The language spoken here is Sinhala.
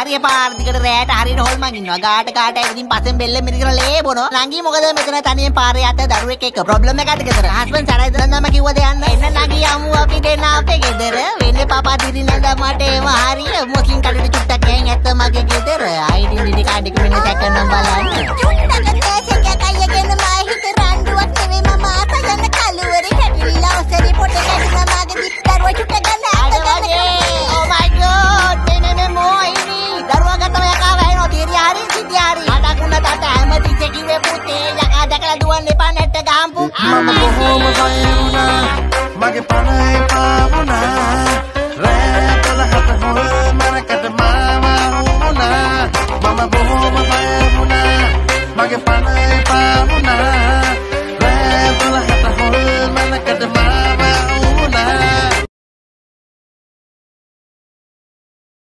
හරිය පාර දිගට රැයට හරියට හොල්මන් ඉන්නවා. ගාට ඇවිදින් පස්සෙන් බෙල්ලෙන් මිරිකලා ලේ බොනවා. නංගි මොකද මෙතන තනියෙන් පාරේ යත දරුවෙක් එක්ක ප්‍රොබ්ලම් එකකට ගෙදර. හස්බන්ඩ් සරයි දන්නම කිව්වද යන්න. එන්න නංගි යමු අපි දෙන්න අපේ ගෙදර. වෙන්නේ පාපා දිරිනද මට එම හරිය. මුස්ලිම් කඩේට චුට්ටක් ගෑන් ඇත්ත මගේ ගෙදර. ID කාඩ් එක මෙන්න දැක්කනම් බලන්න.